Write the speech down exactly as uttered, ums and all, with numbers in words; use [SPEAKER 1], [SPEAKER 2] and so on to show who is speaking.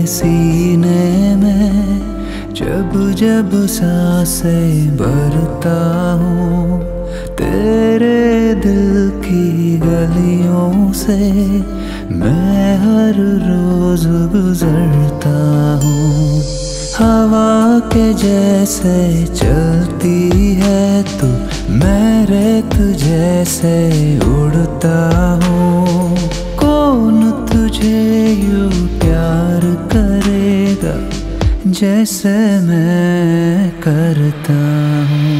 [SPEAKER 1] सीने में जब जब सांसें भरता हूँ, तेरे दिल की गलियों से मैं हर रोज गुजरता हूँ। हवा के जैसे चलती है तू, मैं रेत जैसे उड़ता हूँ। कौन तुझे यूं प्यार करेगा जैसे मैं करता हूँ।